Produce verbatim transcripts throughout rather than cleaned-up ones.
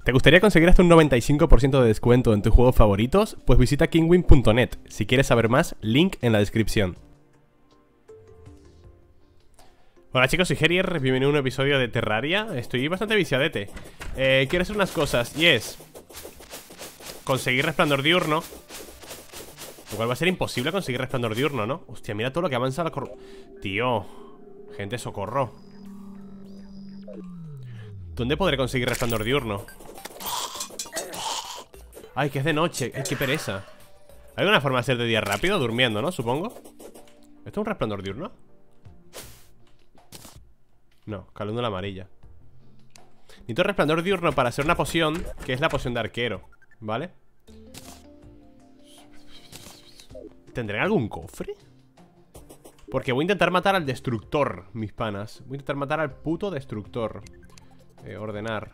¿Te gustaría conseguir hasta un noventa y cinco por ciento de descuento en tus juegos favoritos? Pues visita kingwin punto net. Si quieres saber más, link en la descripción. Hola chicos, soy Herier, bienvenido a un episodio de Terraria. Estoy bastante viciadete. eh, Quiero hacer unas cosas y es conseguir resplandor diurno, lo cual va a ser imposible conseguir resplandor diurno, ¿no? Hostia, mira todo lo que avanza la cor... Tío, gente, socorro. ¿Dónde podré conseguir resplandor diurno? Ay, que es de noche, ay, qué pereza. ¿Hay alguna forma de hacer de día rápido? Durmiendo, ¿no? Supongo. ¿Esto es un resplandor diurno? No, calúndula amarilla. Necesito resplandor diurno para hacer una poción, que es la poción de arquero, ¿vale? ¿Tendré algún cofre? Porque voy a intentar matar al destructor, mis panas. Voy a intentar matar al puto destructor. eh, Ordenar.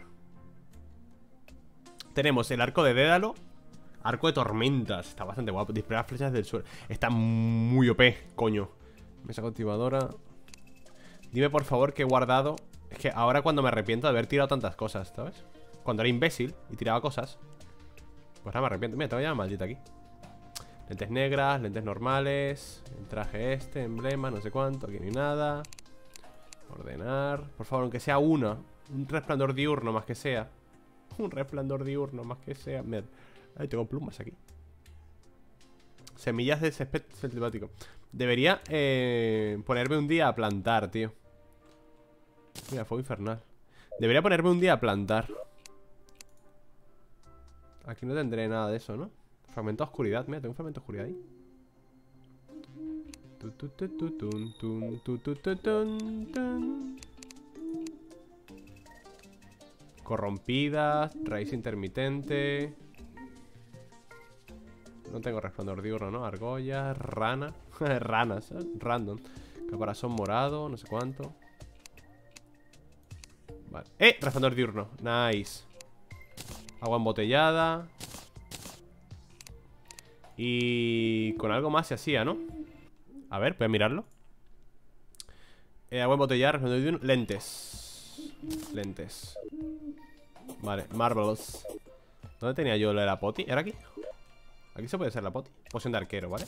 Tenemos el arco de Dédalo. Arco de tormentas. Está bastante guapo. Disparar flechas del suelo. Está muy O P, coño. Mesa cultivadora. Dime por favor que he guardado. Es que ahora cuando me arrepiento de haber tirado tantas cosas, ¿sabes? Cuando era imbécil y tiraba cosas, pues ahora me arrepiento. Mira, tengo ya maldita aquí. Lentes negras, lentes normales. El traje este, emblema, no sé cuánto. Aquí no hay nada. Ordenar. Por favor, aunque sea una. Un resplandor diurno más que sea. Un resplandor diurno más que sea. Mira, ahí tengo plumas aquí. Semillas de césped selvático. Debería eh, ponerme un día a plantar, tío. Mira, fuego infernal. Debería ponerme un día a plantar. Aquí no tendré nada de eso, ¿no? Fragmento de oscuridad. Mira, tengo un fragmento de oscuridad ahí. Tu, tu, tu, tu, tun, tun, tu, tu, tu, tun, tun. Corrompidas. Raíz intermitente. No tengo resplandor diurno, ¿no? Argollas, rana. Ranas, ¿eh? Random. Caparazón morado, no sé cuánto. Vale. ¡Eh! Resplandor diurno. Nice. Agua embotellada. Y con algo más se hacía, ¿no? A ver, voy a mirarlo. eh, Agua embotellada, resplandor diurno. Lentes. Lentes. Vale, marvelous. ¿Dónde tenía yo lo de la poti? ¿Era aquí? Aquí se puede hacer la poti. Poción de arquero, ¿vale?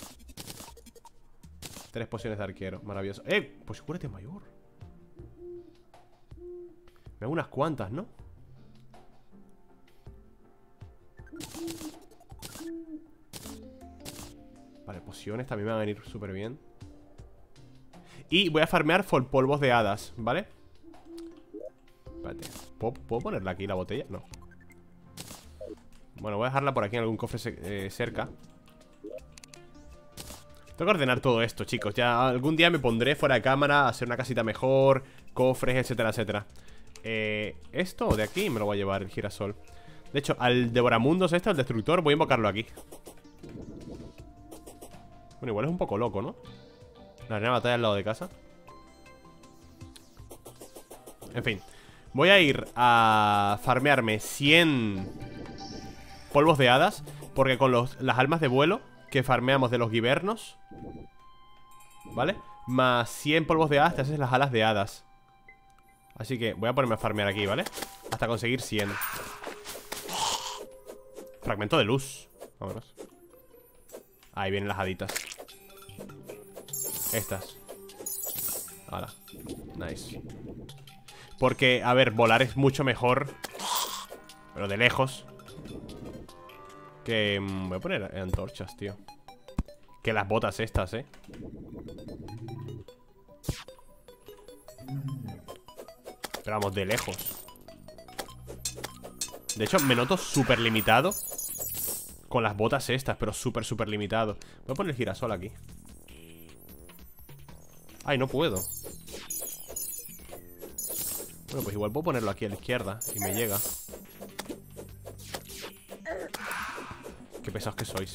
Tres pociones de arquero, maravilloso. ¡Eh! Pues cúrate mayor. Me hago unas cuantas, ¿no? Vale, pociones también me van a venir súper bien. Y voy a farmear for polvos de hadas, ¿vale? Espérate, ¿Puedo, ¿puedo ponerla aquí la botella? No. Bueno, voy a dejarla por aquí en algún cofre eh, cerca. Tengo que ordenar todo esto, chicos. Ya algún día me pondré fuera de cámara a hacer una casita mejor, cofres, etcétera, etcétera. eh, Esto de aquí me lo voy a llevar, el girasol. De hecho, al devoramundos este, al destructor, voy a invocarlo aquí. Bueno, igual es un poco loco, ¿no? La arena de batalla al lado de casa. En fin, voy a ir a farmearme cien polvos de hadas, porque con los, las almas de vuelo que farmeamos de los guibernos, ¿vale? Más cien polvos de hadas te haces las alas de hadas. Así que voy a ponerme a farmear aquí, ¿vale? Hasta conseguir cien. Fragmento de luz. Vámonos. Ahí vienen las haditas. Estas. Ahora. Nice. Porque, a ver, volar es mucho mejor, pero de lejos. Que... Mmm, voy a poner antorchas, tío. Que las botas estas, eh. Pero vamos, de lejos. De hecho, me noto súper limitado con las botas estas, pero súper, súper limitado. Voy a poner el girasol aquí. Ay, no puedo. Bueno, pues igual puedo ponerlo aquí a la izquierda y me llega. Qué pesados que sois.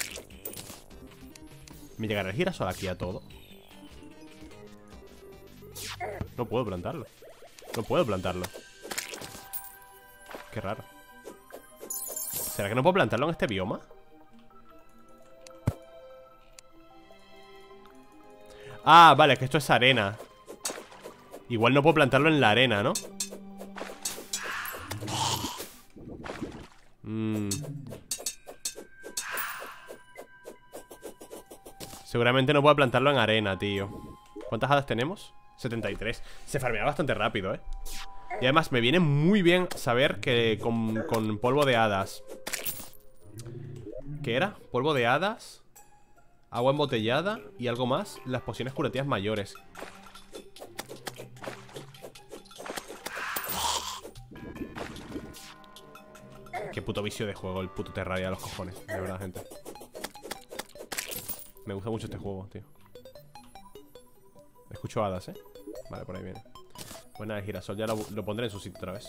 ¿Me llegará el girasol aquí a todo? No puedo plantarlo. No puedo plantarlo. Qué raro. ¿Será que no puedo plantarlo en este bioma? Ah, vale, que esto es arena. Igual no puedo plantarlo en la arena, ¿no? Seguramente no puedo plantarlo en arena, tío. ¿Cuántas hadas tenemos? setenta y tres. Se farmea bastante rápido, ¿eh? Y además me viene muy bien saber que con, con polvo de hadas. ¿Qué era? Polvo de hadas, agua embotellada y algo más. Las pociones curativas mayores. Qué puto vicio de juego, el puto Terraria a los cojones. De verdad, gente. Me gusta mucho este juego, tío. Escucho hadas, ¿eh? Vale, por ahí viene. Pues nada, el girasol ya lo, lo pondré en su sitio otra vez.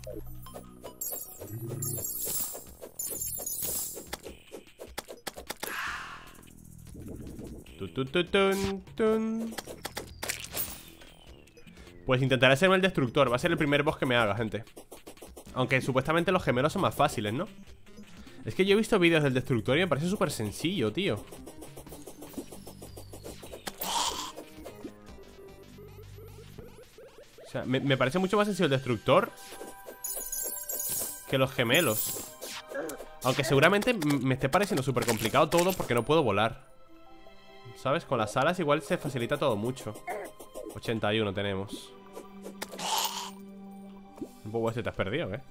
Tun, tun, tun, tun, tun. Pues intentaré hacerme el destructor. Va a ser el primer boss que me haga, gente. Aunque supuestamente los gemelos son más fáciles, ¿no? Es que yo he visto vídeos del destructor y me parece súper sencillo, tío. O sea, me, me parece mucho más sencillo el destructor que los gemelos. Aunque seguramente me esté pareciendo súper complicado todo porque no puedo volar. ¿Sabes? Con las alas igual se facilita todo mucho. ochenta y uno tenemos. Un poco este te has perdido, ¿eh?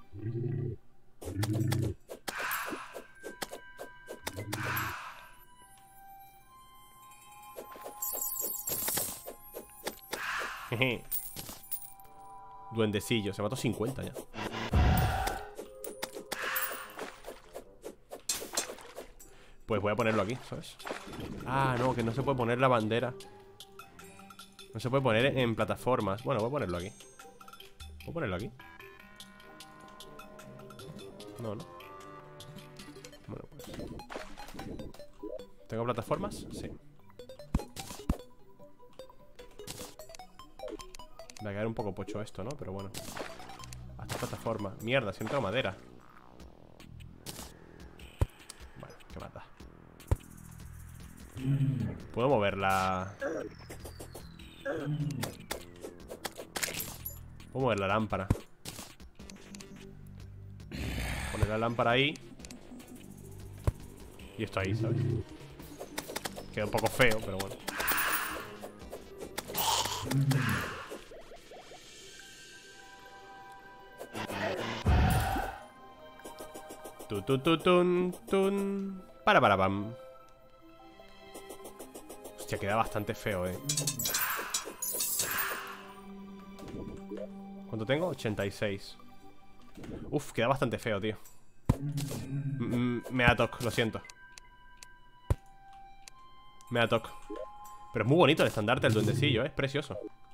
Jeje. Duendecillo, se mató cincuenta ya. Pues voy a ponerlo aquí, ¿sabes? Ah, no, que no se puede poner la bandera. No se puede poner en plataformas. Bueno, voy a ponerlo aquí. ¿Puedo ponerlo aquí? No, no. Bueno, pues ¿tengo plataformas? Sí. Va a quedar un poco pocho esto, ¿no? Pero bueno. Hasta plataforma. Mierda, si no tengo madera. Bueno, qué mata. Puedo moverla. Puedo mover la lámpara. Poner la lámpara ahí. Y esto ahí, ¿sabes? Queda un poco feo, pero bueno. Tu, tu, tu, tun, tun. Para, para, pam. Hostia, queda bastante feo, eh. ¿Cuánto tengo? ochenta y seis. Uf, queda bastante feo, tío. M Me da toc, lo siento. Me da toc. Pero es muy bonito el estandarte, el duendecillo, ¿eh? Es precioso.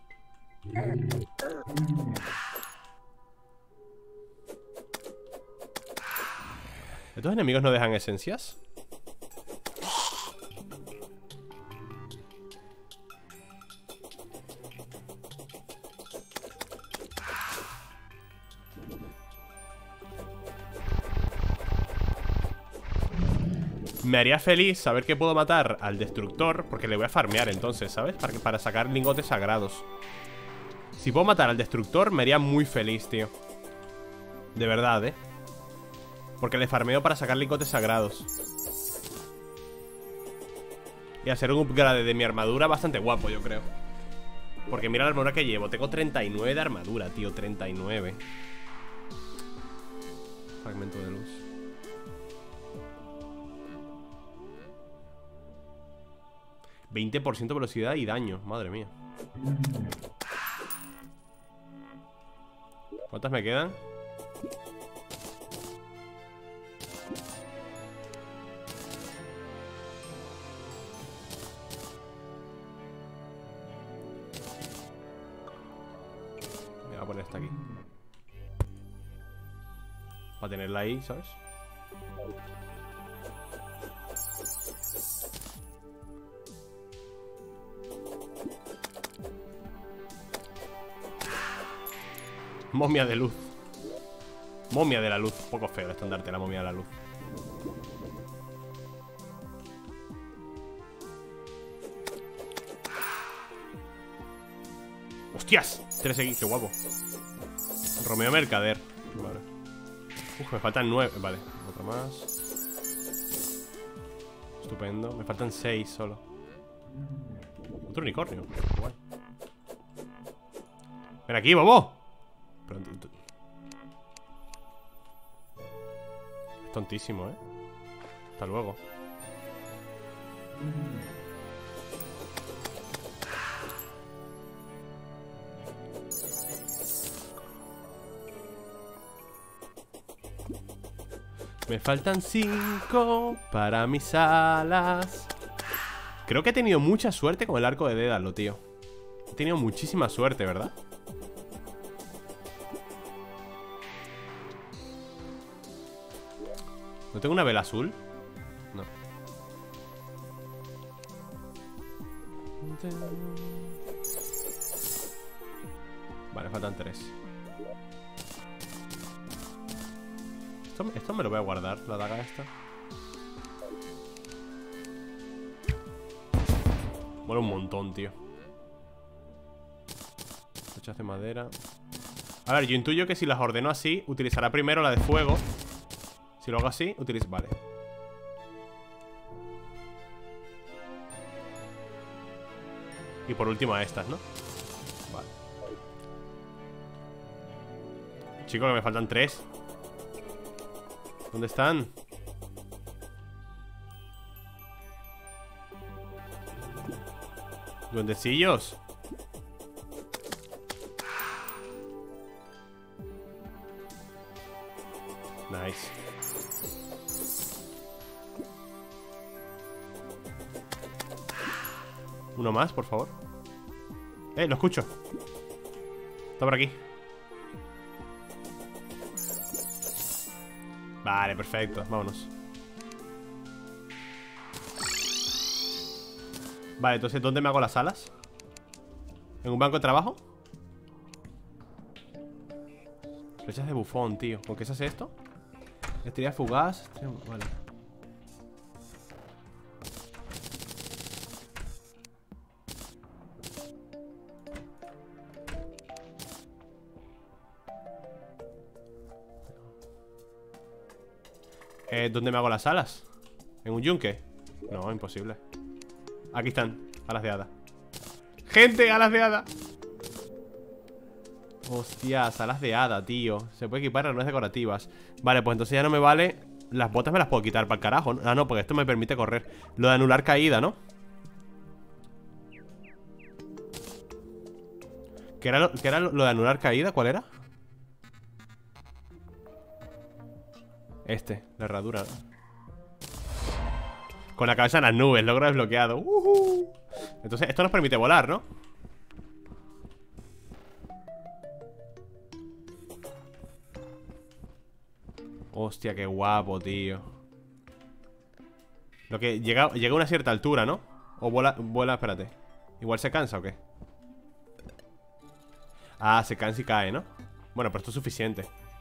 ¿Estos enemigos no dejan esencias? Me haría feliz saber que puedo matar al destructor, porque le voy a farmear entonces, ¿sabes? Para, que, para sacar lingotes sagrados. Si puedo matar al destructor, me haría muy feliz, tío. De verdad, ¿eh? Porque le farmeo para sacar lingotes sagrados. Y hacer un upgrade de mi armadura bastante guapo, yo creo. Porque mira la armadura que llevo. Tengo treinta y nueve de armadura, tío. treinta y nueve. Fragmento de luz. veinte por ciento velocidad y daño. Madre mía. ¿Cuántas me quedan? Me voy a poner esta aquí para tenerla ahí, ¿sabes? Momia de luz. Momia de la luz. Un poco feo el estandarte, la momia de la luz. ¡Hostias! tres equis, qué guapo. Romeo Mercader. Vale. Uf, me faltan nueve. Vale, otra más. Estupendo. Me faltan seis solo. Otro unicornio. Igual. Ven aquí, bobo. Pero, es tontísimo, ¿eh? Hasta luego. Me faltan cinco para mis alas. Creo que he tenido mucha suerte con el arco de Dédalo, tío. He tenido muchísima suerte, ¿verdad? ¿No tengo una vela azul? No. Vale, faltan tres. Esto, esto me lo voy a guardar, la daga esta. Mola un montón, tío. Flechas de madera. A ver, yo intuyo que si las ordeno así, utilizará primero la de fuego. Si lo hago así, utilizo... Vale. Y por último a estas, ¿no? Vale. Chicos, que me faltan tres. ¿Dónde están? Duendecillos. Nice. Uno más, por favor. Eh, lo escucho. Está por aquí. Vale, perfecto, vámonos. Vale, entonces, ¿dónde me hago las alas? ¿En un banco de trabajo? Flechas de bufón, tío. ¿Con qué se hace esto? Estrella fugaz. Vale. Eh, ¿Dónde me hago las alas? ¿En un yunque? No, imposible. Aquí están, alas de hada. ¡Gente, alas de hada! Hostias, alas de hada, tío. Se puede equipar armas decorativas. Vale, pues entonces ya no me vale. Las botas me las puedo quitar para el carajo, ¿no? Ah, no, porque esto me permite correr. Lo de anular caída, ¿no? ¿Qué era lo, qué era lo de anular caída? ¿Cuál era? Este, la herradura. Con la cabeza en las nubes, logro desbloqueado. uh-huh. Entonces, esto nos permite volar, ¿no? Hostia, qué guapo, tío. Lo que llega, llega a una cierta altura, ¿no? O vuela, vuela, espérate. ¿Igual se cansa o qué? Ah, se cansa y cae, ¿no? Bueno, pero esto es suficiente.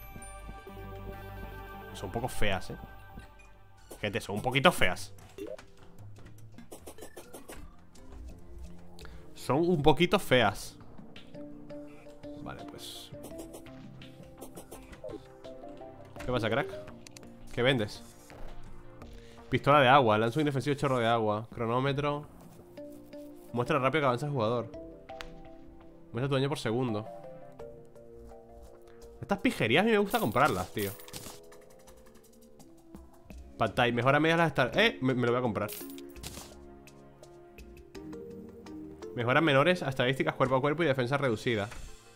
Son un poco feas, ¿eh? Gente, son un poquito feas. Son un poquito feas. Vale, pues. ¿Qué pasa, crack? ¿Qué vendes? Pistola de agua, lanzo un indefensivo chorro de agua. Cronómetro. Muestra rápido que avanza el jugador. Muestra tu daño por segundo. Estas pijerías a mí me gusta comprarlas, tío. Pantalla, mejora medias las estar... Eh, me, me lo voy a comprar. Mejoras menores a estadísticas cuerpo a cuerpo y defensa reducida.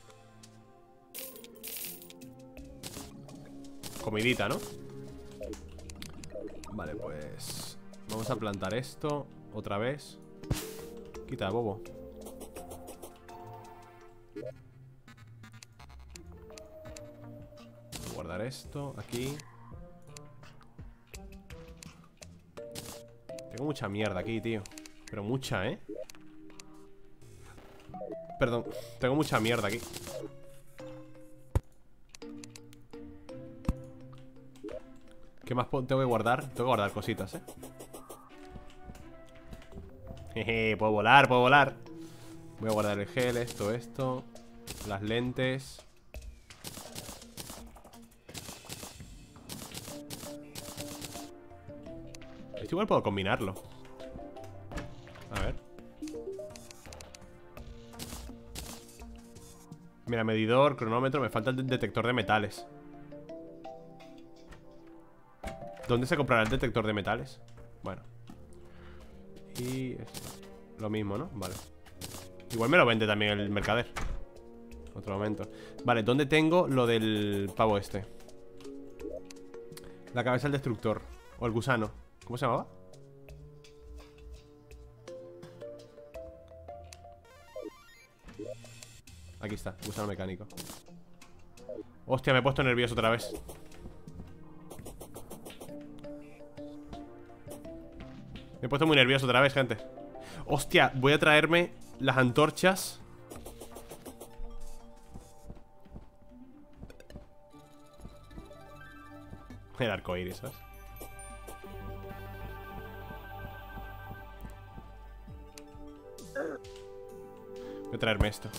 Comidita, ¿no? Vale, pues vamos a plantar esto otra vez. Quita, bobo. Voy a guardar esto aquí. Tengo mucha mierda aquí, tío. Pero mucha, ¿eh? Perdón, tengo mucha mierda aquí. ¿Qué más tengo que guardar? Tengo que guardar cositas, ¿eh? Jeje, puedo volar, puedo volar. Voy a guardar el gel, esto, esto. Las lentes. Esto igual puedo combinarlo. A ver. Mira, medidor, cronómetro. Me falta el detector de metales. ¿Dónde se comprará el detector de metales? Bueno. Y esto. Lo mismo, ¿no? Vale. Igual me lo vende también el mercader. Otro momento. Vale, ¿dónde tengo lo del pavo este? La cabeza del destructor. O el gusano. ¿Cómo se llamaba? Aquí está, gusano mecánico. Hostia, me he puesto nervioso otra vez. Me he puesto muy nervioso otra vez, gente. Hostia, voy a traerme las antorchas. El arco iris, ¿sabes? Voy a traerme esto.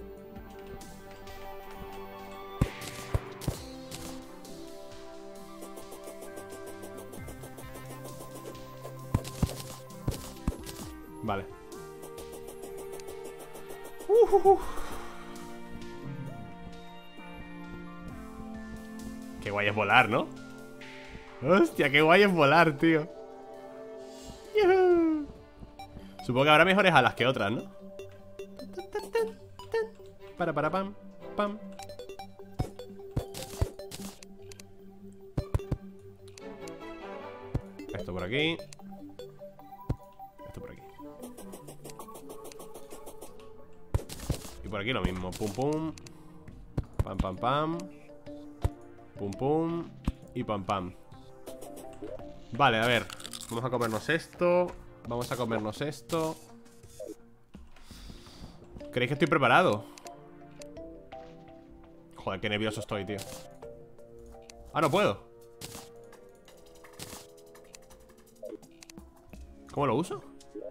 Vale. Uh, uh, uh. Qué guay es volar, ¿no? Hostia, qué guay es volar, tío. ¡Yuhu! Supongo que habrá mejores alas que otras, ¿no? Para, para, pam, pam. Esto por aquí. Esto por aquí. Y por aquí lo mismo. Pum, pum. Pam, pam, pam. Pum, pum. Y pam, pam. Vale, a ver. Vamos a comernos esto. Vamos a comernos esto. ¿Creéis que estoy preparado? Joder, qué nervioso estoy, tío. Ah, no puedo. ¿Cómo lo uso?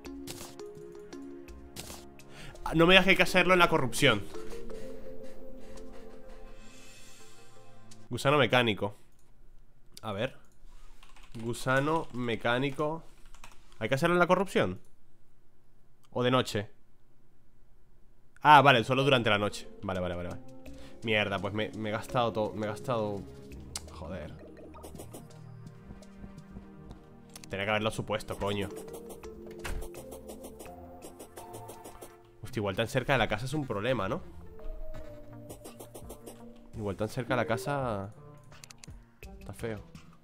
Ah, no me digas que hay que hacerlo en la corrupción. Gusano mecánico. A ver. Gusano mecánico. ¿Hay que hacerlo en la corrupción? ¿O de noche? Ah, vale, solo durante la noche. Vale, vale, vale, vale. Mierda, pues me, me he gastado todo. Me he gastado... Joder. Tenía que haberlo supuesto, coño. Hostia, igual tan cerca de la casa es un problema, ¿no? Igual tan cerca de la casa... Está feo.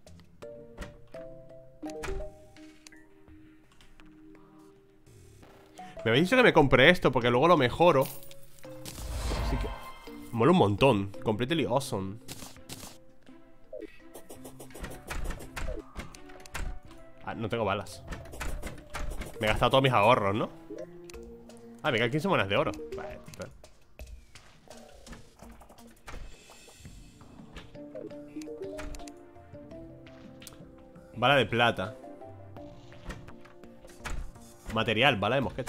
Me habéis dicho que me compré esto porque luego lo mejoro. Así que... Mola un montón. Completely awesome. Ah, no tengo balas. Me he gastado todos mis ahorros, ¿no? Ah, me quedan quince monedas de oro. Vale, vale. Bala de plata. Material, bala de mosquete.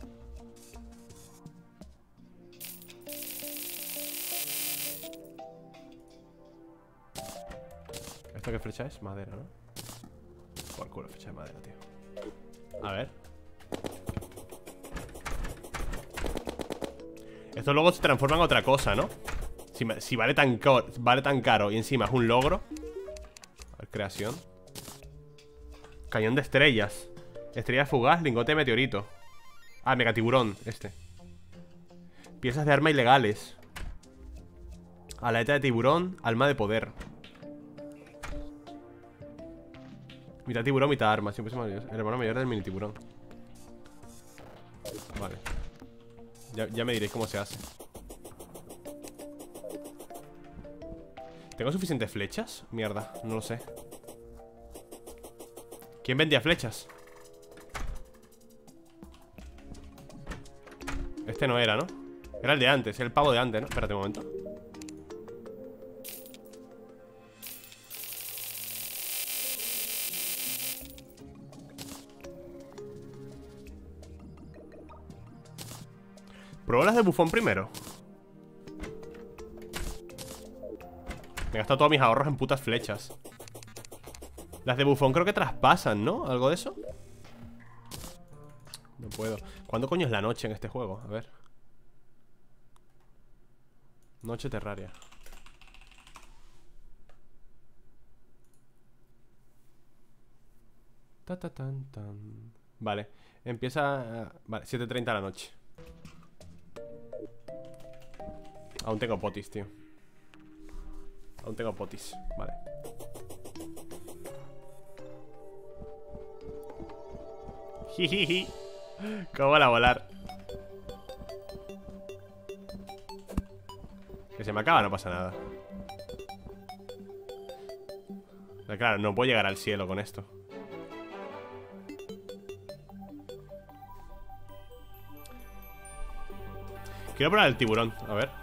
¿Esto qué flecha es? Madera, ¿no? Por culo, flecha de madera, tío. A ver. Esto luego se transforma en otra cosa, ¿no? Si, si vale, tan caro, vale tan caro y encima es un logro. A ver, creación. Cañón de estrellas. Estrella fugaz, lingote de meteorito. Ah, megatiburón, este. Piezas de arma ilegales. Aleta de tiburón, alma de poder. Mitad tiburón, mitad arma. Siempre se me olvida. El hermano mayor del mini tiburón. Vale. Ya, ya me diréis cómo se hace. ¿Tengo suficientes flechas? Mierda, no lo sé. ¿Quién vendía flechas? Este no era, ¿no? Era el de antes, el pavo de antes, ¿no? Espérate un momento. Pruebo las de bufón primero. Me he gastado todos mis ahorros en putas flechas. Las de bufón creo que traspasan, ¿no? ¿Algo de eso? No puedo. ¿Cuándo coño es la noche en este juego? A ver. Noche Terraria. Ta, ta, tan, tan. Vale, empieza... Vale, siete treinta de la noche. Aún tengo potis, tío. Aún tengo potis, vale. Jijiji. ¿Cómo van a volar? Que se me acaba, no pasa nada. Pero claro, no puedo llegar al cielo con esto. Quiero probar el tiburón, a ver.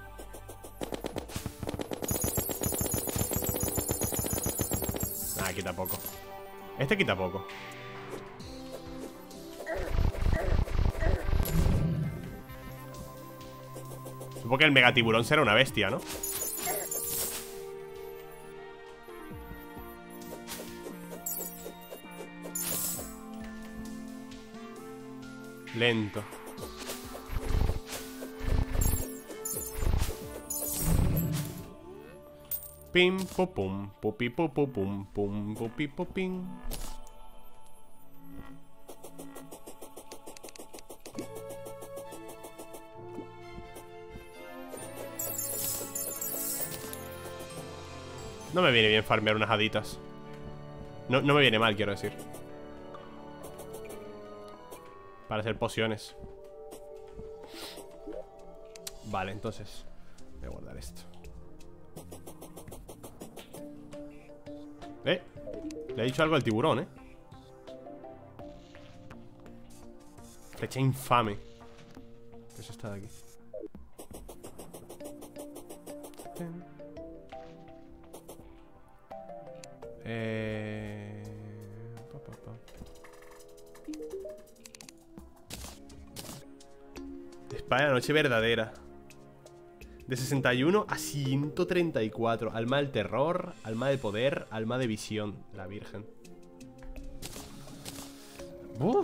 Ah, quita poco. Este quita poco. Supongo que el megatiburón será una bestia, ¿no? Lento. Pim, pum, pum, pupi, pum, pum, pum, pupi, pum. No me viene bien farmear unas haditas. No, no me viene mal, quiero decir. Para hacer pociones. Vale, entonces voy a guardar esto. Eh, le he dicho algo al tiburón, eh. Flecha infame. ¿Qué es esta de aquí? Eh... Pa, pa, pa. Espada de la noche verdadera. De sesenta y uno a ciento treinta y cuatro. Alma del terror, alma de poder, alma de visión. La virgen. Uf.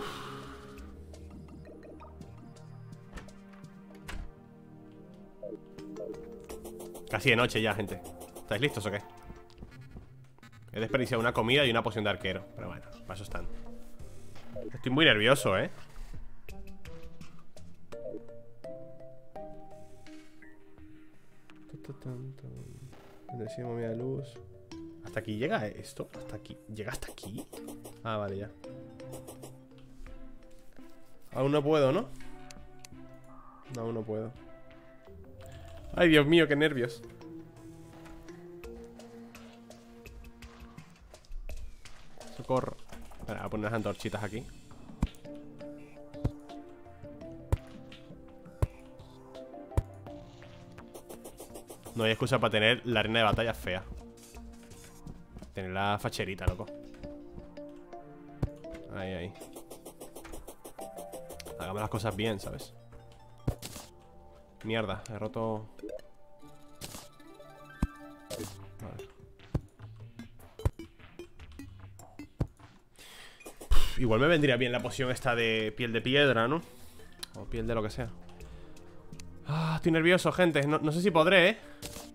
Casi de noche ya, gente. ¿Estáis listos o qué? He desperdiciado una comida y una poción de arquero. Pero bueno, para eso están. Estoy muy nervioso, ¿eh? Decimos media luz. ¿Hasta aquí llega esto? ¿Hasta aquí? ¿Llega hasta aquí? Ah, vale, ya. Aún no puedo, ¿no? No, aún no puedo. Ay, Dios mío, qué nervios. Socorro. Espera, voy a poner las antorchitas aquí. No hay excusa para tener la arena de batalla fea. Tener la facherita, loco. Ahí, ahí. Hagamos las cosas bien, ¿sabes? Mierda, he roto... Vale. Uf, igual me vendría bien la poción esta de piel de piedra, ¿no? O piel de lo que sea. Ah, estoy nervioso, gente. No, no sé si podré, ¿eh?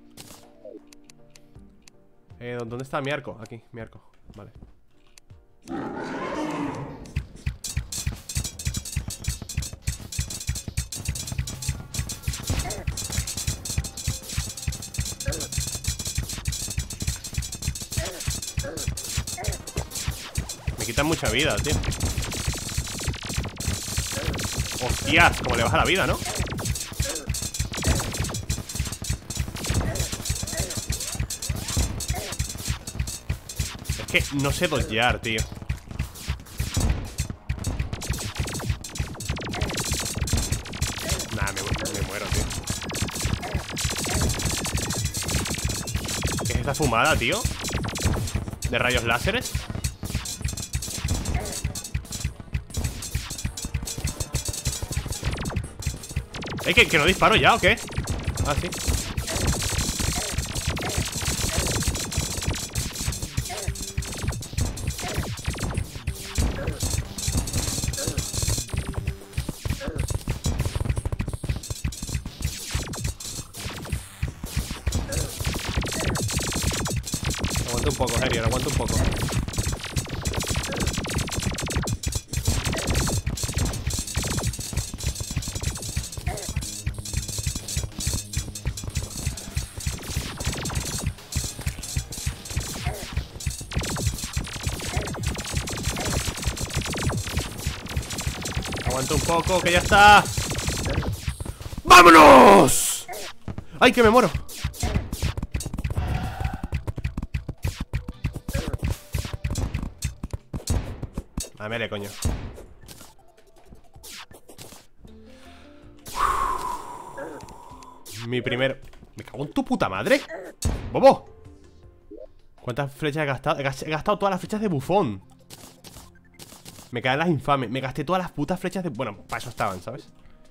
Eh, ¿dónde está mi arco? Aquí, mi arco. Vale. Me quitan mucha vida, tío. Hostias, como le baja la vida, ¿no? Es que no sé dodgear, tío. Nah, me, me muero, tío. ¿Qué es esta fumada, tío? ¿De rayos láseres? ¿Eh, que, que no disparo ya o qué? Ah, sí. poco, Harrier, aguanta un poco. Aguanta un poco, que ya está. ¡Vámonos! ¡Ay, que me muero! A ver, coño. Mi primer... Me cago en tu puta madre. ¡Bobo! ¿Cuántas flechas he gastado? He gastado todas las flechas de bufón. Me caen las infames. Me gasté todas las putas flechas de... Bueno, para eso estaban, ¿sabes?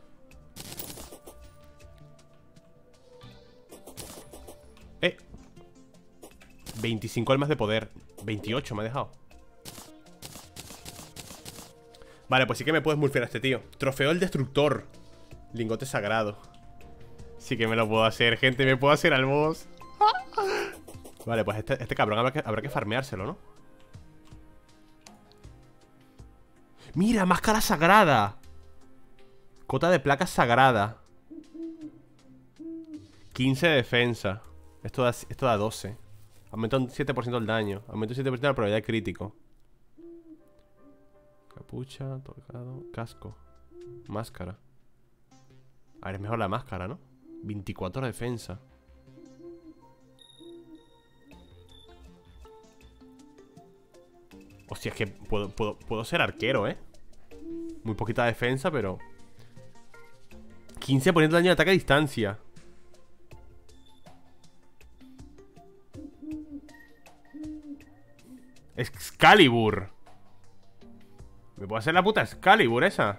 Eh veinticinco almas de poder. veintiocho me ha dejado. Vale, pues sí que me puedes murfear a este tío. Trofeo del destructor. Lingote sagrado. Sí que me lo puedo hacer, gente. Me puedo hacer al boss. Vale, pues este, este cabrón habrá que, habrá que farmeárselo, ¿no? ¡Mira! Máscara sagrada. Cota de placa sagrada. quince de defensa. Esto da, esto da doce. Aumenta un siete por ciento el daño. Aumenta un siete por ciento la probabilidad de crítico. Capucha, tocado, casco. Máscara. A ver, es mejor la máscara, ¿no? veinticuatro de defensa. Hostia, es que puedo, puedo, puedo ser arquero, ¿eh? Muy poquita defensa, pero... quince por ciento de daño de ataque a distancia. Excalibur. ¿Me puedo hacer la puta Excalibur esa?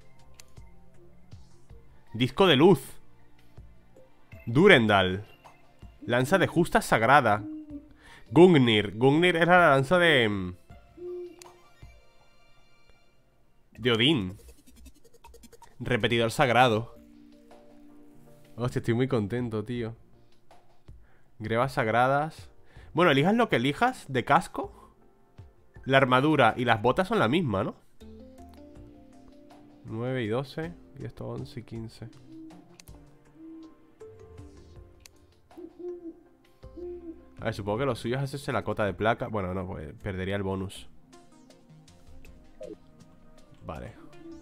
Disco de luz. Durendal. Lanza de justa sagrada. Gungnir. Gungnir era la lanza de... de Odín. Repetidor sagrado. Hostia, estoy muy contento, tío. Grebas sagradas. Bueno, elijas lo que elijas de casco. La armadura y las botas son la misma, ¿no? nueve y doce. Y esto once y quince. A ver, supongo que lo suyo es hacerse la cota de placa. Bueno, no, pues perdería el bonus. Vale.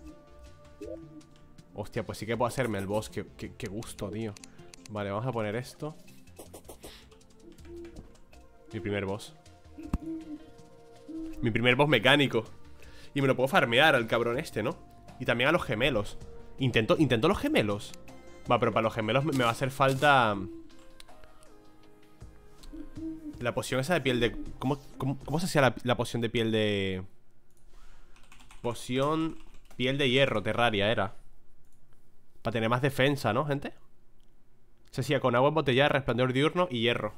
Hostia, pues sí que puedo hacerme el boss. Qué, qué, qué gusto, tío. Vale, vamos a poner esto. Mi primer boss. Mi primer boss mecánico. Y me lo puedo farmear al cabrón este, ¿no? Y también a los gemelos. Intento, intento los gemelos. Va, pero para los gemelos me, me va a hacer falta... La poción esa de piel de... ¿Cómo, cómo, cómo se hacía la, la poción de piel de...? Poción... Piel de hierro, terraria era. Para tener más defensa, ¿no, gente? Se hacía con agua embotellada, resplandor diurno y hierro.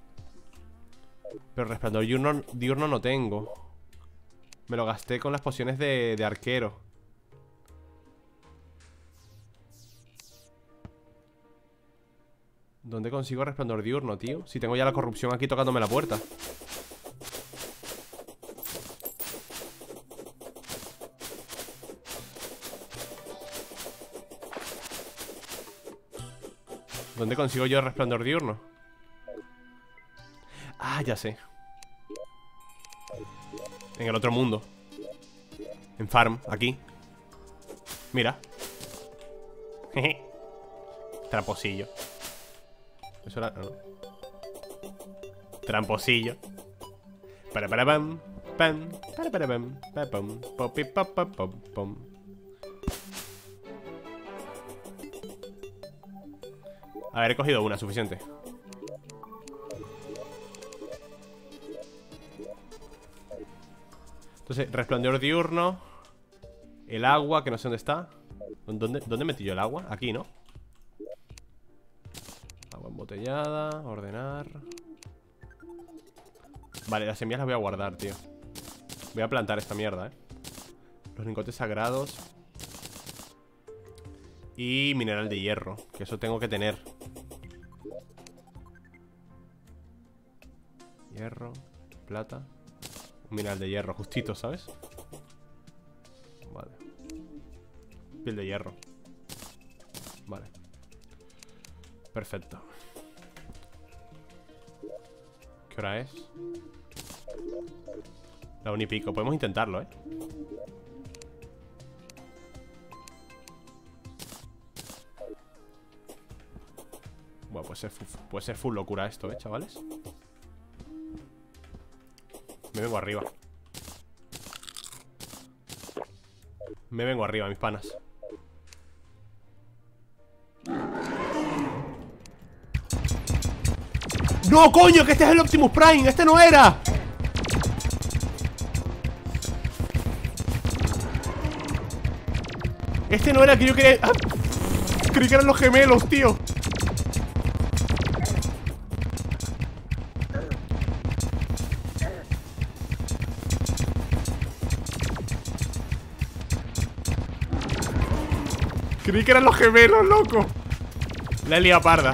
Pero resplandor diurno, diurno no tengo. Me lo gasté con las pociones de, de arquero. ¿Dónde consigo resplandor diurno, tío? Si tengo ya la corrupción aquí tocándome la puerta. ¿Dónde consigo yo el resplandor diurno? Ah, ya sé. En el otro mundo. En Farm, aquí. Mira. Jeje. Tramposillo. Eso era... No. Tramposillo. Para para pam. Pam. Para para pam. Pa pam. Popi pop pop pop pom. A ver, he cogido una, suficiente. Entonces, resplandor diurno. El agua, que no sé dónde está. ¿Dónde, dónde metí yo el agua? Aquí, ¿no? Agua embotellada, ordenar. Vale, las semillas las voy a guardar, tío. Voy a plantar esta mierda, eh. Los lingotes sagrados. Y mineral de hierro, que eso tengo que tener. Hierro. plata. Un mineral de hierro, justito, ¿sabes? Vale. Piel de hierro. Vale. Perfecto. ¿Qué hora es? La una y pico. Podemos intentarlo, ¿eh? Bueno, puede ser, puede ser full locura esto, ¿eh, chavales? Me vengo arriba. Me vengo arriba, mis panas. ¡No, coño! ¡Que este es el Optimus Prime! ¡Este no era! Este no era el que yo quería... ¡Ah! Creí que eran los gemelos, tío. Creí que eran los gemelos, loco. La he liado parda.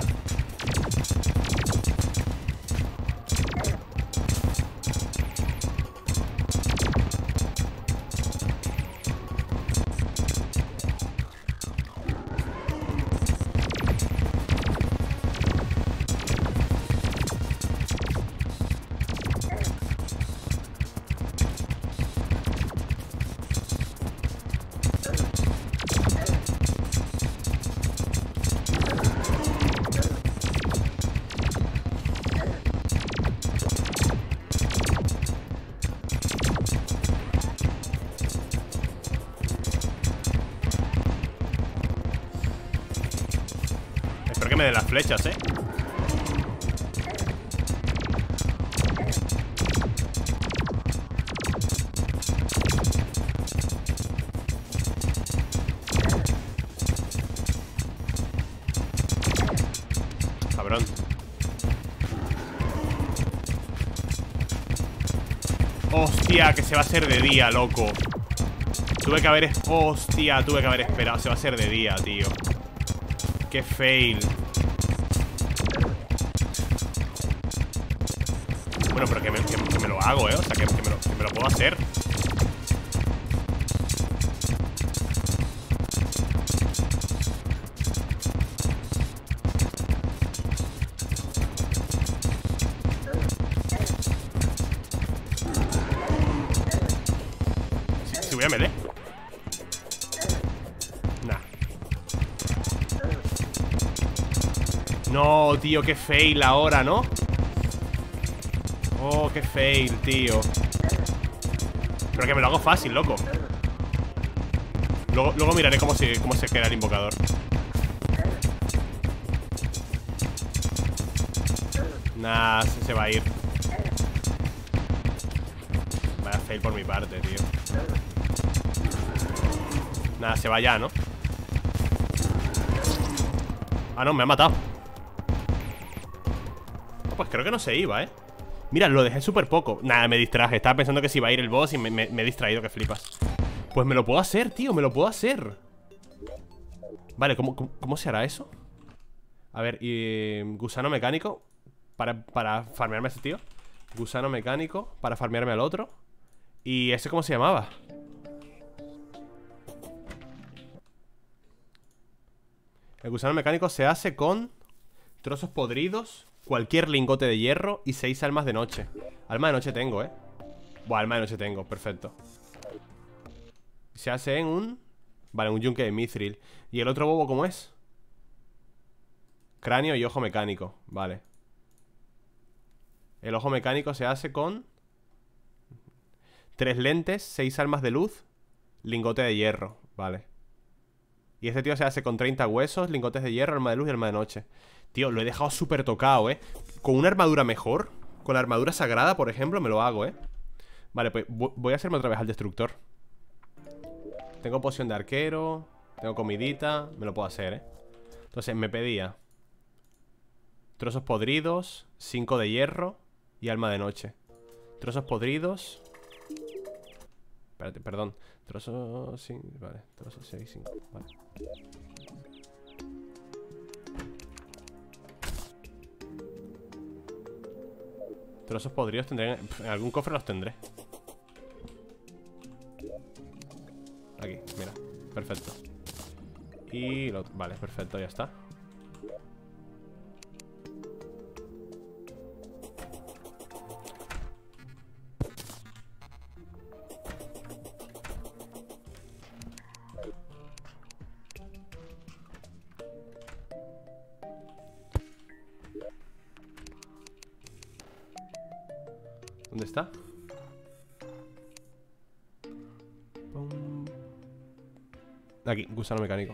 Espero que me den las flechas, eh. Cabrón. Hostia, que se va a hacer de día, loco. Tuve que haber... Hostia, tuve que haber esperado. Se va a hacer de día, tío. Qué fail. Bueno, pero que me, que, que me lo hago, eh. O sea, que, que, me lo, que me lo puedo hacer. Si, si voy a melee. Nah. No, tío, qué fail ahora, ¿no? Oh, qué fail, tío. Pero que me lo hago fácil, loco. Luego, luego miraré cómo se, cómo se queda el invocador. Nah, se, se va a ir. Vaya fail por mi parte, tío. Nada, se va ya, ¿no? Ah, no, me ha matado. Pues creo que no se iba, ¿eh? Mira, lo dejé súper poco. Nada, me distraje. Estaba pensando que se iba a ir el boss y me, me, me he distraído, que flipas. Pues me lo puedo hacer, tío, me lo puedo hacer. Vale, ¿cómo, cómo, cómo se hará eso? A ver, y, gusano mecánico Para, para farmearme a ese tío. Gusano mecánico para farmearme al otro. ¿Y ese cómo se llamaba? El gusano mecánico se hace con trozos podridos, cualquier lingote de hierro y seis almas de noche. Alma de noche tengo, eh. Buah, alma de noche tengo, perfecto. Se hace en un... Vale, un yunque de mithril. ¿Y el otro bobo cómo es? Cráneo y ojo mecánico, vale. El ojo mecánico se hace con tres lentes, seis almas de luz, lingote de hierro, vale. Y este tío se hace con treinta huesos, lingotes de hierro, alma de luz y alma de noche. Tío, lo he dejado súper tocado, eh. Con una armadura mejor, con la armadura sagrada, por ejemplo, me lo hago, eh. Vale, pues voy a hacerme otra vez al destructor. Tengo poción de arquero, tengo comidita, me lo puedo hacer, eh. Entonces me pedía trozos podridos, cinco de hierro y alma de noche. Trozos podridos. Espérate, perdón. Trozos... Sí, vale. Trozos seis, cinco, vale. Trozos podridos tendré. En algún cofre los tendré. Aquí, mira. Perfecto. Y lo... Vale, perfecto, ya está. ¿Dónde está? Pum. Aquí, gusano mecánico.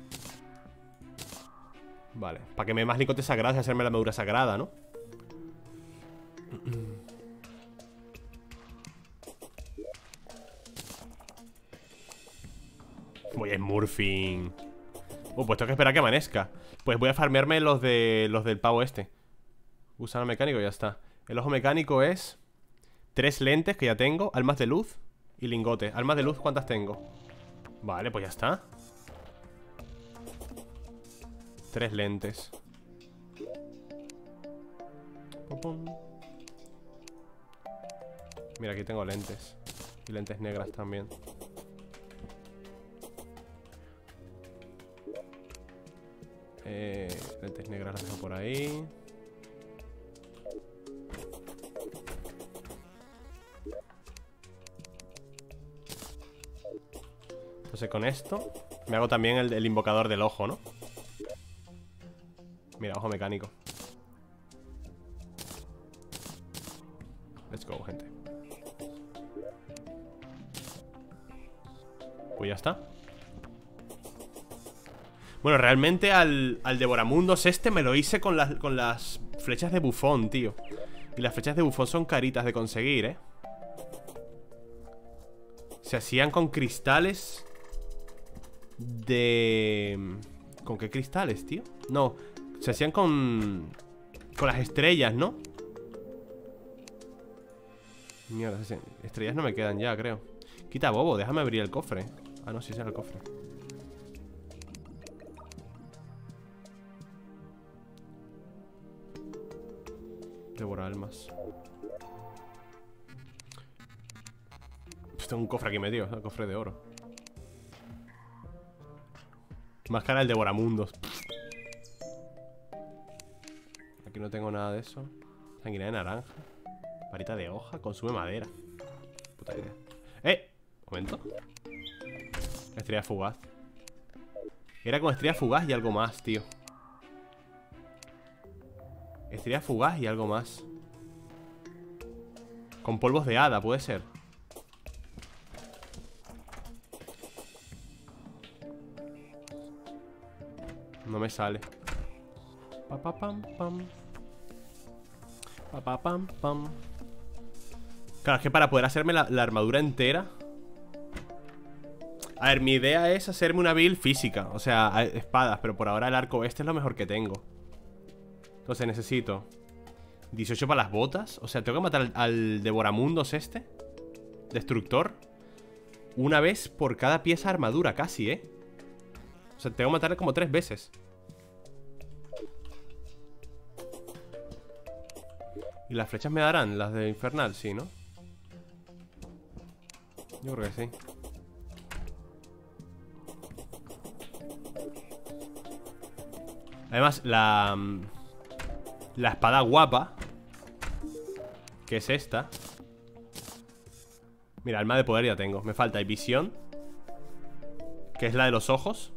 Vale, para que me dé más lingotes sagrados y hacerme la armadura sagrada, ¿no? Voy a smurfing. Uh, pues tengo que esperar a que amanezca. Pues voy a farmearme los de los del pavo este. Gusano mecánico, ya está. El ojo mecánico es tres lentes que ya tengo, almas de luz y lingotes. Almas de luz, ¿cuántas tengo? Vale, pues ya está. Tres lentes. Pum, pum. Mira, aquí tengo lentes. Y lentes negras también. Eh, lentes negras las dejo por ahí. Entonces con esto me hago también el, el invocador del ojo, ¿no? Mira, ojo mecánico. Let's go, gente. Pues ya está. Bueno, realmente al, al Devoramundos este me lo hice con las, con las flechas de bufón, tío. Y las flechas de bufón son caritas de conseguir, ¿eh? Se hacían con cristales de... ¿Con qué cristales, tío? No, se hacían con... Con las estrellas, ¿no? Mierda, estrellas no me quedan ya, creo. Quita bobo, déjame abrir el cofre. Ah, no, sí, ese era el cofre. Devora almas. Pues tengo un cofre aquí metido, un cofre de oro. Máscara del Devoramundos. Aquí no tengo nada de eso. Sanguinaria de naranja. Varita de hoja, consume madera. Puta idea. ¡Eh! Momento. Estrella fugaz. Era con estrella fugaz y algo más, tío. Estrella fugaz y algo más. Con polvos de hada, puede ser. No me sale. Pa pa pam pam. Pa pa pam pam. Claro, es que para poder hacerme la, la armadura entera. A ver, mi idea es hacerme una build física. O sea, espadas, pero por ahora el arco este es lo mejor que tengo. Entonces necesito dieciocho para las botas. O sea, tengo que matar al, al Devoramundos este Destructor una vez por cada pieza de armadura, casi, ¿eh? O sea, tengo que matarle como tres veces. ¿Y las flechas me darán? Las de Infernal, sí, ¿no? Yo creo que sí. Además, la... La espada guapa, que es esta. Mira, alma de poder ya tengo. Me falta visión, que es la de los ojos.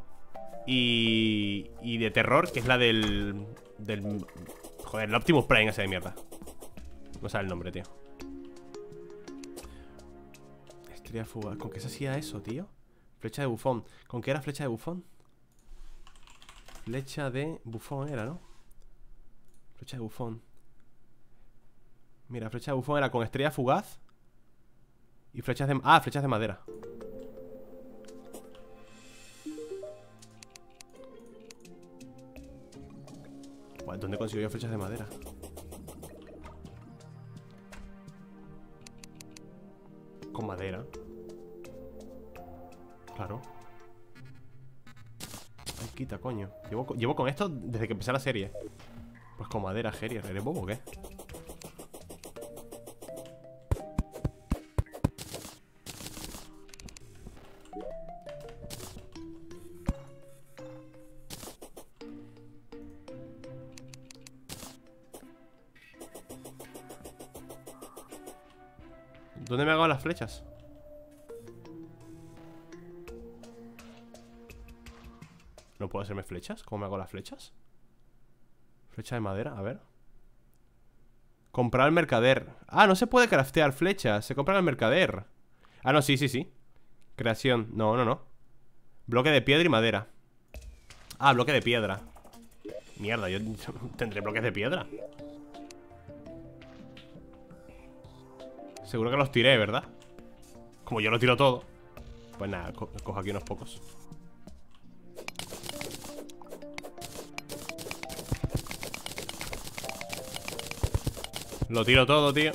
Y... Y de terror, que es la del... Del... Joder, el Optimus Prime ese de mierda. No sabe el nombre, tío. Estrella fugaz. ¿Con qué se hacía eso, tío? Flecha de bufón. ¿Con qué era flecha de bufón? Flecha de bufón era, ¿no? Flecha de bufón. Mira, flecha de bufón era con estrella fugaz y flechas de... Ah, flechas de madera. ¿Dónde consigo yo flechas de madera? Con madera. Claro. Ay, quita, coño. Llevo, llevo con esto desde que empecé la serie. Pues con madera, Gerier. ¿Eres bobo o qué? ¿Dónde me hago las flechas? ¿No puedo hacerme flechas? ¿Cómo me hago las flechas? Flecha de madera, a ver. Comprar al mercader. Ah, no se puede craftear flechas. Se compra al mercader. Ah, no, sí, sí, sí. Creación, no, no, no. Bloque de piedra y madera. Ah, bloque de piedra. Mierda, yo tendré bloques de piedra. Seguro que los tiré, ¿verdad? Como yo lo tiro todo. Pues nada, co cojo aquí unos pocos. Lo tiro todo, tío.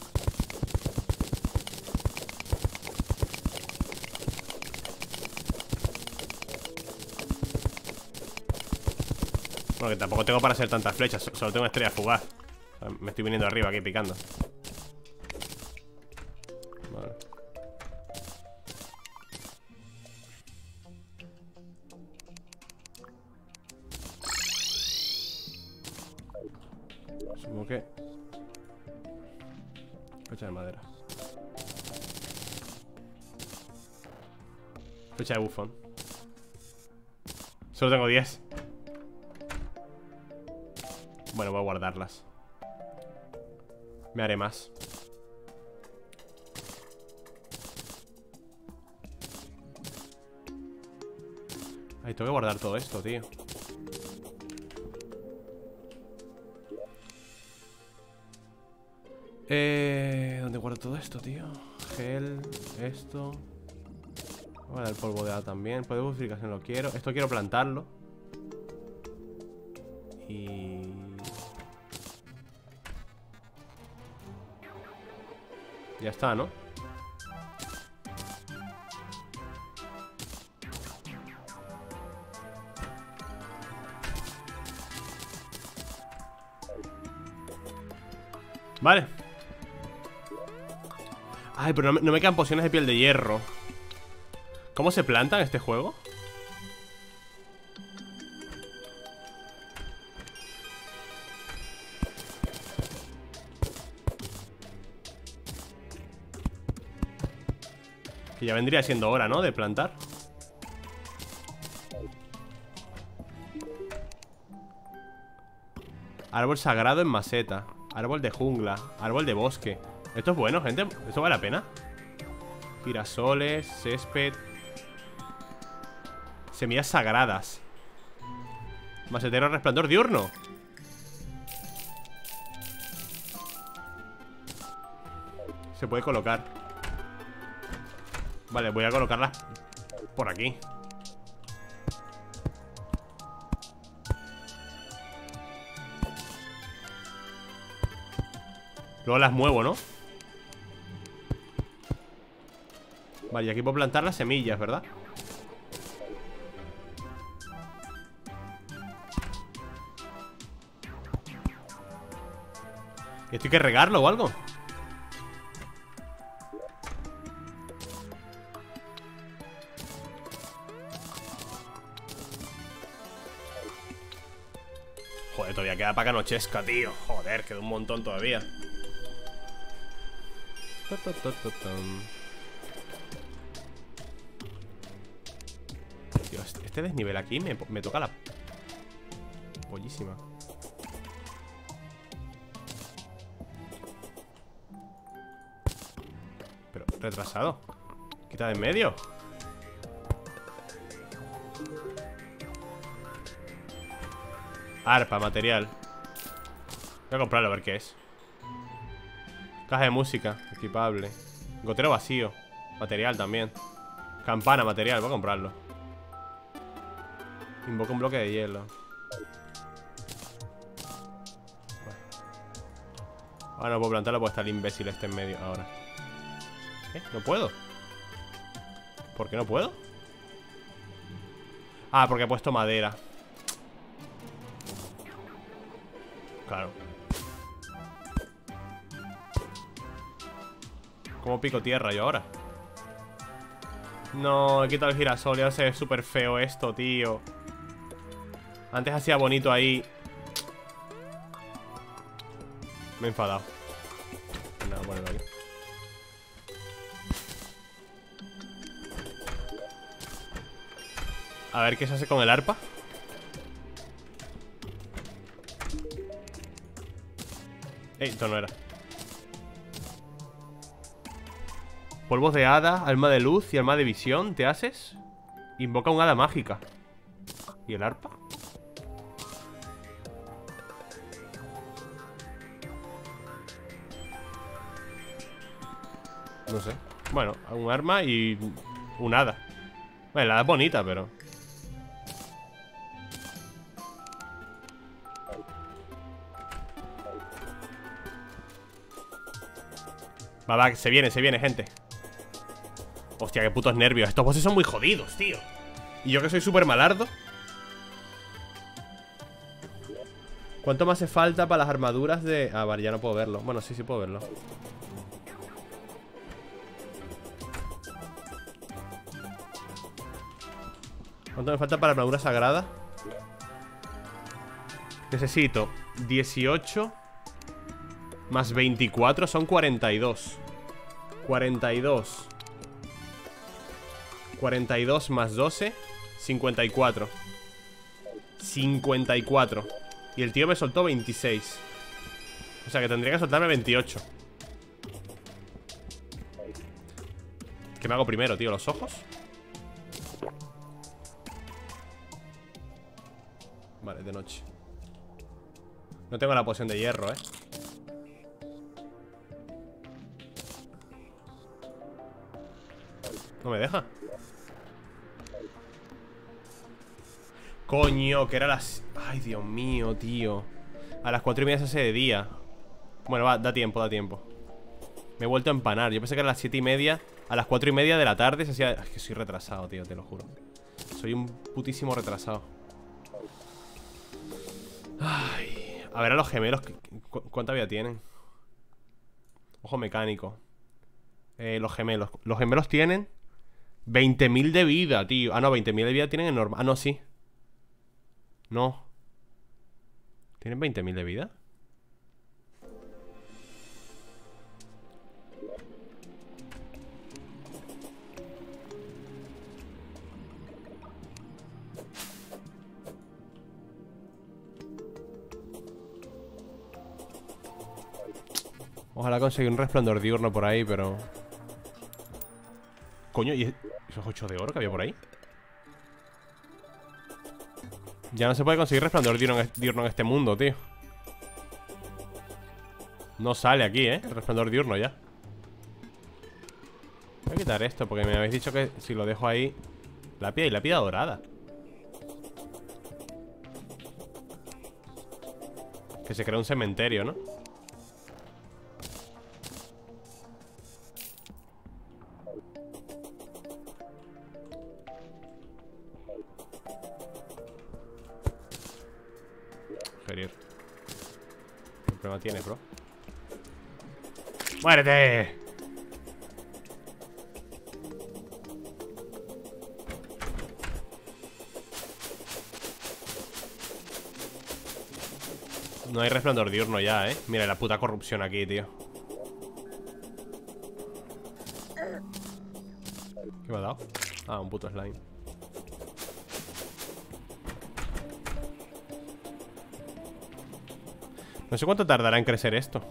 Bueno, que tampoco tengo para hacer tantas flechas. Solo tengo estrella fugaz. Me estoy viniendo arriba aquí picando. Vale. Supongo que... Flecha de madera. Flecha de bufón. Solo tengo diez. Bueno, voy a guardarlas. Me haré más. Ay, tengo que guardar todo esto, tío. Eh, ¿dónde guardo todo esto, tío? Gel, esto. Voy a guardar el polvo de hada también. Puede buscar si no lo quiero. Esto quiero plantarlo. Y... ya está, ¿no? Vale. Ay, pero no me, no me quedan pociones de piel de hierro. ¿Cómo se planta en este juego? Que ya vendría siendo hora, ¿no? De plantar. Árbol sagrado en maceta. Árbol de jungla. Árbol de bosque. Esto es bueno, gente. Esto vale la pena. Girasoles, césped. Semillas sagradas. Macetero resplandor diurno. Se puede colocar. Vale, voy a colocarlas por aquí. Luego las muevo, ¿no? Vale, y aquí puedo plantar las semillas, ¿verdad? ¿Y esto hay que regarlo o algo? Joder, todavía queda para canochesca, tío. Joder, queda un montón todavía. Tío, este desnivel aquí me, me toca la pollísima. Pero, retrasado. Quita de en medio. Arpa, material. Voy a comprarlo a ver qué es. Caja de música, equipable. Gotero vacío, material también. Campana, material, voy a comprarlo. Invoca un bloque de hielo. Ahora no puedo plantarlo porque está el imbécil este en medio ahora. ¿Qué? ¿No puedo? ¿Por qué no puedo? Ah, porque he puesto madera. Claro. ¿Cómo pico tierra yo ahora? No, he quitado el girasol y ahora se ve súper feo esto, tío. Antes hacía bonito ahí. Me he enfadado. Nada, ponerlo aquí. A ver qué se hace con el arpa. Ey, esto no era. Polvos de hada, alma de luz y alma de visión. ¿Te haces? Invoca un hada mágica. ¿Y el arpa? No sé. Bueno, un arma y un hada. Bueno, la hada es bonita, pero... Va, va, se viene, se viene, gente. Hostia, qué putos nervios. Estos bosses son muy jodidos, tío. Y yo que soy súper malardo. ¿Cuánto me hace falta para las armaduras de...? Ah, vale, ya no puedo verlo. Bueno, sí, sí puedo verlo. ¿Cuánto me falta para la armadura sagrada? Necesito dieciocho más veinticuatro, son cuarenta y dos. cuarenta y dos. cuarenta y dos más doce, cincuenta y cuatro. cincuenta y cuatro. Y el tío me soltó veintiséis. O sea que tendría que soltarme veintiocho. ¿Qué me hago primero, tío? ¿Los ojos? Vale, de noche. No tengo la poción de hierro, eh. No me deja. Coño, que era las... Ay, Dios mío, tío. A las cuatro y media se hace de día. Bueno, va, da tiempo, da tiempo. Me he vuelto a empanar. Yo pensé que a las siete y media. A las cuatro y media de la tarde se hacía... Es que soy retrasado, tío, te lo juro. Soy un putísimo retrasado. Ay. A ver a los gemelos. ¿Cu ¿Cuánta vida tienen? Ojo mecánico. Eh, los gemelos. Los gemelos tienen veinte mil de vida, tío. Ah, no, veinte mil de vida tienen en normal. Ah, no, sí. No. ¿Tienen veinte mil de vida? Ojalá conseguir un resplandor diurno por ahí, pero... Coño, ¿y esos ocho de oro que había por ahí? Ya no se puede conseguir resplandor diurno en este mundo, tío. No sale aquí, ¿eh? El resplandor diurno ya. Voy a quitar esto porque me habéis dicho que si lo dejo ahí... Lápida y lápida dorada. Que se crea un cementerio, ¿no? Gerir. ¿Qué problema tienes, bro? ¡Muérete! No hay resplandor diurno ya, ¿eh? Mira la puta corrupción aquí, tío. ¿Qué me ha dado? Ah, un puto slime. No sé cuánto tardará en crecer esto.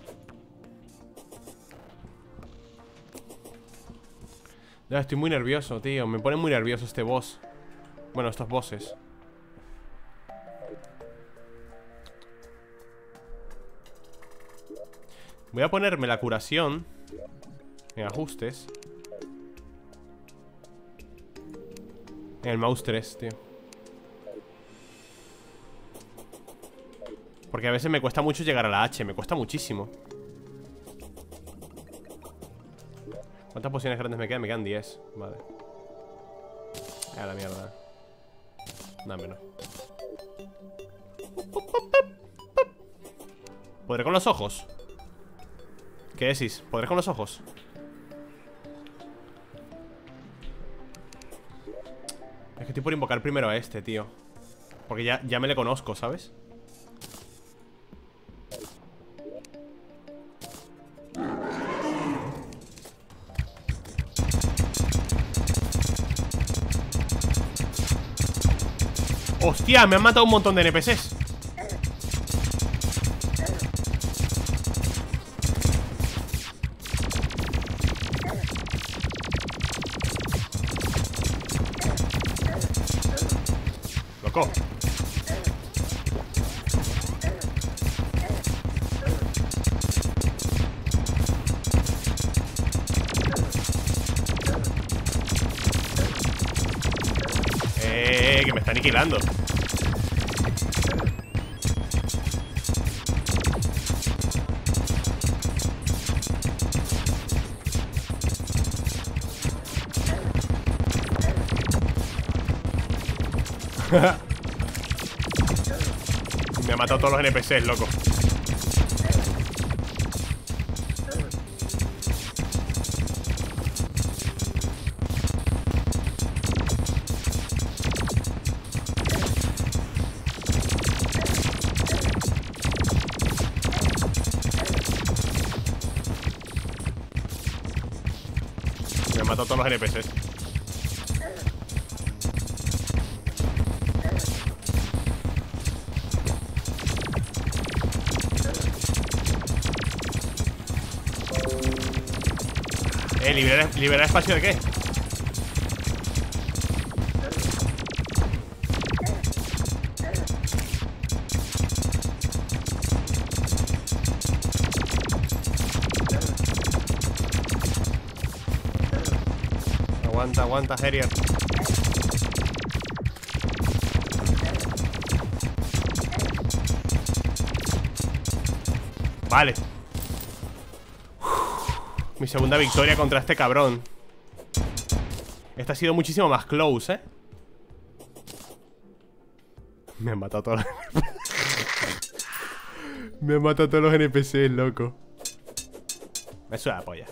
Ya, estoy muy nervioso, tío. Me pone muy nervioso este boss. Bueno, estos bosses. Voy a ponerme la curación en ajustes. En el mouse tres, tío. Porque a veces me cuesta mucho llegar a la H. Me cuesta muchísimo. ¿Cuántas pociones grandes me quedan? Me quedan diez. Vale. A la mierda. Dame, no. ¿Podré con los ojos? ¿Qué decís? ¿Podré con los ojos? Es que estoy por invocar primero a este, tío. Porque ya, ya me le conozco, ¿sabes? Hostia, me han matado un montón de N P Cs. Loco. Eh, que me está aniquilando. Me ha matado todos los N P Cs, loco. Me ha matado todos los N P Cs. Eh, ¿liberar, liberar espacio de qué? Aguanta, aguanta, Harrier. Vale. Mi segunda victoria contra este cabrón. Esta ha sido muchísimo más close, ¿eh? Me han matado todos los... Me han matado todos los N P Cs, loco. Eso es la polla.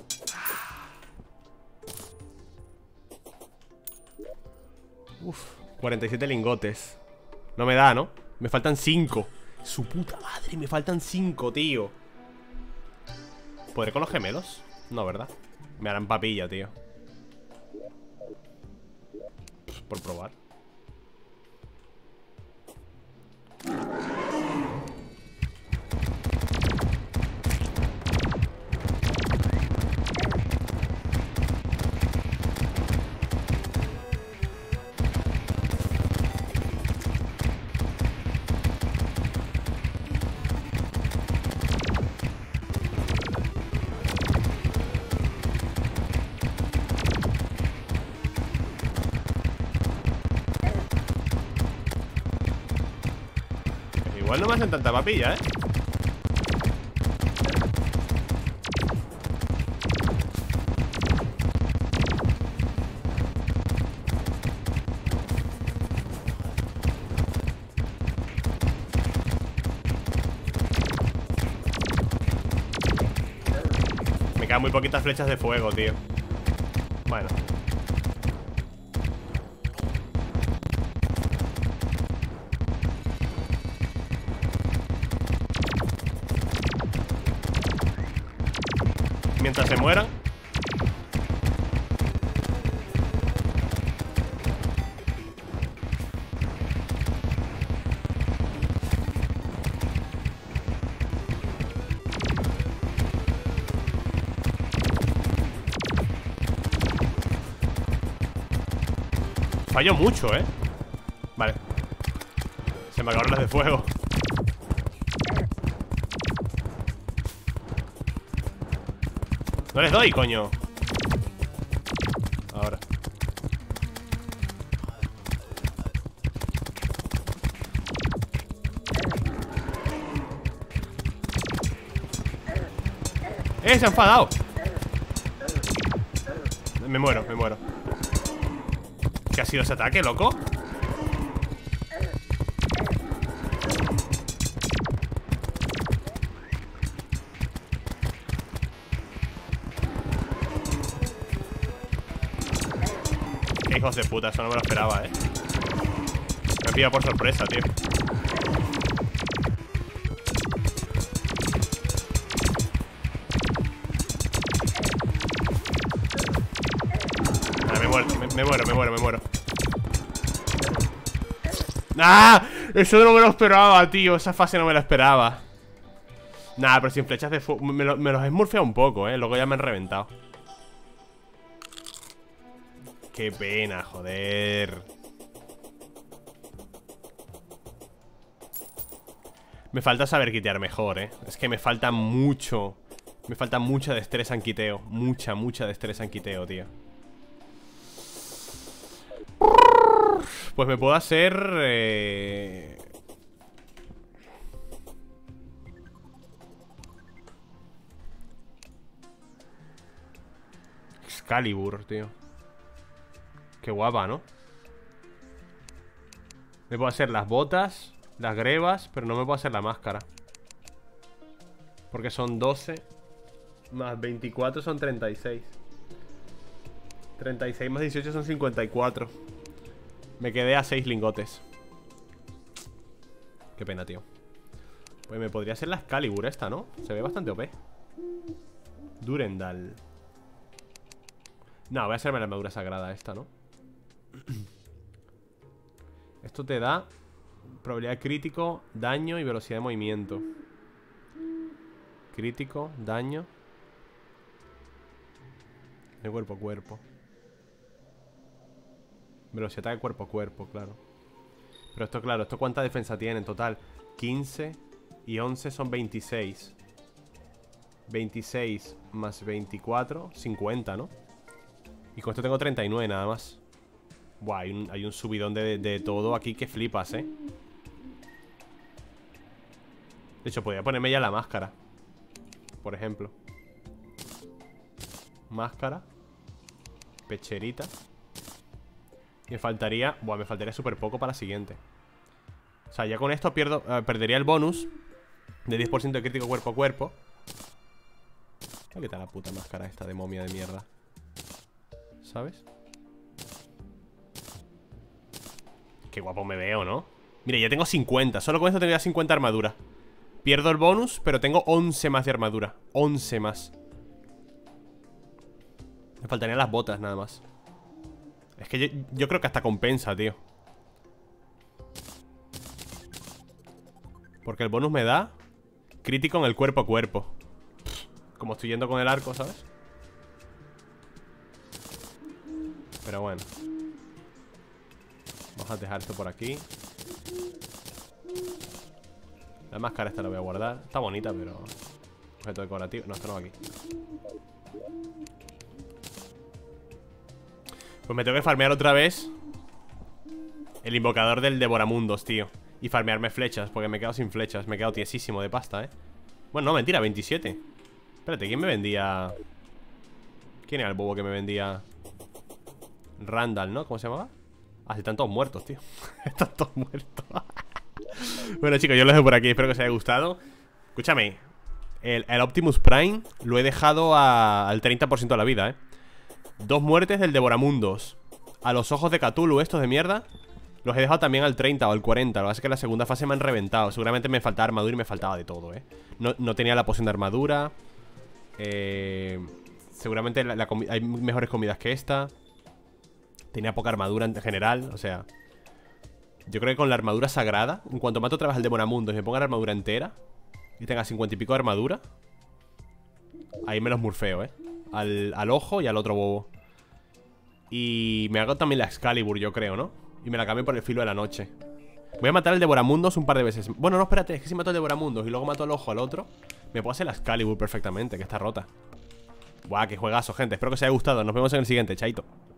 Uf, cuarenta y siete lingotes. No me da, ¿no? Me faltan cinco. Su puta madre, me faltan cinco, tío. ¿Podré con los gemelos? No, ¿verdad? Me harán papilla, tío. Pues por probar. Igual no me hacen tanta papilla, ¿eh? Me quedan muy poquitas flechas de fuego, tío. Bueno. Mientras se mueran. Fallo mucho, ¿eh? Vale. Se me acabaron las de fuego. No les doy, coño. Ahora. ¡Eh! Se ha enfadado. Me muero, me muero. ¿Qué ha sido ese ataque, loco? Qué hijos de puta, eso no me lo esperaba, eh. Me he pillado por sorpresa, tío. Vale, me muero, me, me muero, me muero, me muero. ¡Ah! Eso no me lo esperaba, tío. Esa fase no me la esperaba. Nah, pero sin flechas de fuego. Me, lo, me los he smurfeado un poco, eh. Luego ya me han reventado. Qué pena, joder. Me falta saber quitear mejor, eh. Es que me falta mucho. Me falta mucha destreza en quiteo. Mucha, mucha destreza en quiteo, tío. Pues me puedo hacer... Eh... Excalibur, tío. Qué guapa, ¿no? Me puedo hacer las botas, las grebas, pero no me puedo hacer la máscara. Porque son doce más veinticuatro son treinta y seis. treinta y seis más dieciocho son cincuenta y cuatro. Me quedé a seis lingotes. Qué pena, tío. Pues me podría hacer la Excalibur esta, ¿no? Se ve bastante O P. Durendal. No, voy a hacerme la armadura sagrada esta, ¿no? Esto te da probabilidad crítico, daño y velocidad de movimiento. Crítico, daño. De cuerpo a cuerpo. Velocidad de cuerpo a cuerpo, claro. Pero esto, claro, ¿esto cuánta defensa tiene en total? quince y once son veintiséis. veintiséis más veinticuatro, cincuenta, ¿no? Y con esto tengo treinta y nueve nada más. Buah, hay un, hay un subidón de, de todo aquí que flipas, ¿eh? De hecho, podría ponerme ya la máscara. Por ejemplo. Máscara. Pecherita. Y me faltaría... Buah, me faltaría súper poco para la siguiente. O sea, ya con esto pierdo, eh, perdería el bonus de diez por ciento de crítico cuerpo a cuerpo. ¿Qué tal la puta máscara esta de momia de mierda? ¿Sabes? Qué guapo me veo, ¿no? Mira, ya tengo cincuenta. Solo con esto tengo ya cincuenta armadura. Pierdo el bonus, pero tengo once más de armadura. once más. Me faltarían las botas nada más. Es que yo, yo creo que hasta compensa, tío. Porque el bonus me da crítico en el cuerpo a cuerpo. Como estoy yendo con el arco, ¿sabes? Pero bueno. Vamos a dejar esto por aquí. La máscara esta la voy a guardar. Está bonita, pero... objeto decorativo. No, esto no va aquí. Pues me tengo que farmear otra vez el invocador del Devoramundos, tío. Y farmearme flechas, porque me he quedado sin flechas. Me he quedado tiesísimo de pasta, eh. Bueno, no, mentira, veintisiete. Espérate, ¿quién me vendía? ¿Quién era el bobo que me vendía? Randall, ¿no? ¿Cómo se llamaba? Ah, sí, están todos muertos, tío. Están todos muertos. Bueno, chicos, yo lo dejo por aquí. Espero que os haya gustado. Escúchame, el, el Optimus Prime lo he dejado a, al treinta por ciento de la vida, eh. Dos muertes del Devoramundos. A los ojos de Cthulhu, estos de mierda, los he dejado también al treinta o al cuarenta. Lo que pasa es que en la segunda fase me han reventado. Seguramente me faltaba armadura y me faltaba de todo, eh. No, no tenía la poción de armadura. Eh, seguramente la, la hay mejores comidas que esta. Tenía poca armadura en general, o sea... Yo creo que con la armadura sagrada, en cuanto mato otra vez al Devoramundos y me ponga la armadura entera y tenga cincuenta y pico de armadura, ahí me los murfeo, eh. Al, al ojo y al otro bobo. Y me hago también la Excalibur, yo creo, ¿no? Y me la cambio por el filo de la noche. Voy a matar al Devoramundos un par de veces. Bueno, no, espérate, es que si mato al Devoramundos y luego mato al ojo al otro, me puedo hacer la Excalibur perfectamente, que está rota. Buah, qué juegazo, gente. Espero que os haya gustado. Nos vemos en el siguiente, chaito.